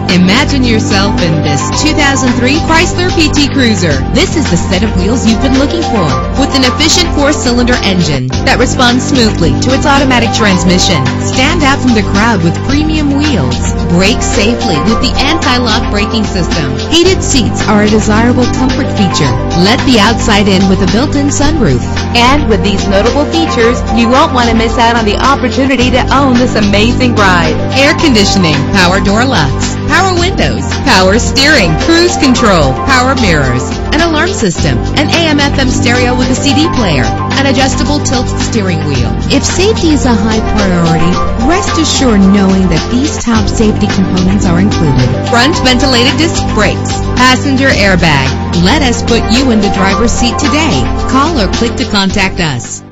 Imagine yourself in this 2003 Chrysler PT Cruiser. This is the set of wheels you've been looking for, with an efficient 4-cylinder engine that responds smoothly to its automatic transmission. Stand out from the crowd with premium wheels. Brake safely with the anti-lock braking system. Heated seats are a desirable comfort feature. Let the outside in with a built-in sunroof. And with these notable features, you won't want to miss out on the opportunity to own this amazing ride. Air conditioning, power door locks, power windows, power steering, cruise control, power mirrors, an alarm system, an AM/FM stereo with a CD player, an adjustable tilt steering wheel. If safety is a high priority, rest assured knowing that these top safety components are included. Front ventilated disc brakes, passenger airbag. Let us put you in the driver's seat today. Call or click to contact us.